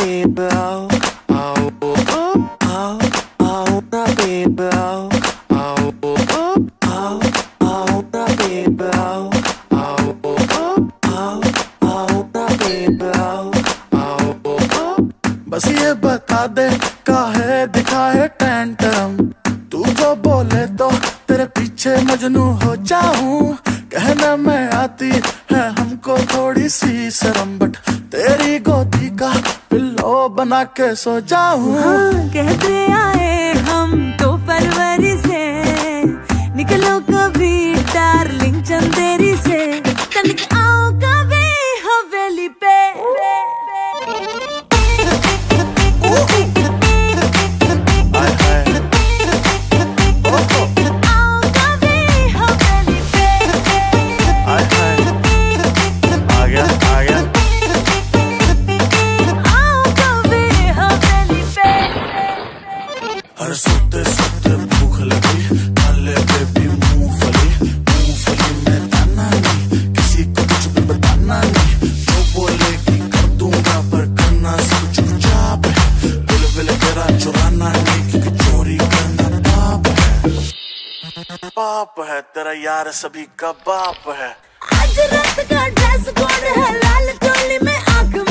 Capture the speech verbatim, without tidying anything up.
babe, आओ आओ आओ आओ ना babe, आओ आओ आओ आओ ना babe, आओ आओ आओ आओ ना babe, आओ आओ। बस ये बता दे काहे दिखाए टैंटम, तू जो बोले तो तेरे पीछे मजनू हो जाऊं। कहना मैं आती है हमको थोड़ी सी शर्म, बट तेरी गोदी का पिल्लो बना के सो जाऊं। हाँ, कहते आए हम तो फरवरी से, निकलो कभी डार्लिंग चंदेरी से, तनिक आओ कभी हवेली पे। हर सोते सोते भूख लगी, खाले बेबी मूंगफली, मूंगफली में दाना नहीं, किसी को कुछ भी बताना नहीं। जो बोलेगी कर दूंगा पर करना सब चुपचाप है, दिल विल तेरा चुराना नहीं क्योंकि चोरी करना पाप है। पाप है तेरा यार सभी का बाप है। आज रात का ड्रेस कोड है लाल चोली में आंख